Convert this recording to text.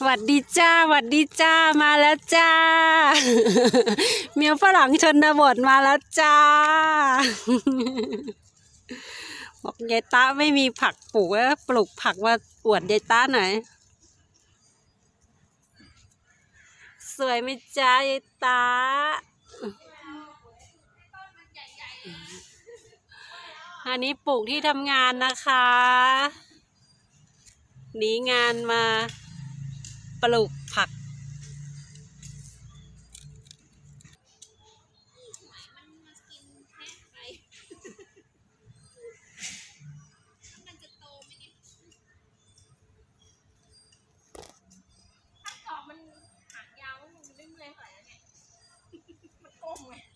หวัดดีจ้าหวัดดีจ้ามาแล้วจ้า เมียฝรั่งชนบทมาแล้วจ้า บอกยายตาไม่มีผักปลูกแล้วปลูกผักมาอวดยายตาหน่อยสวยไหมจ้ายายตาอันนี้ปลูกที่ทำงานนะคะหนีงานมาปลูกผักมันหางยาวมันไม่เมื่อยเท่าไหร่แล้วเนี่ยมันก้มไง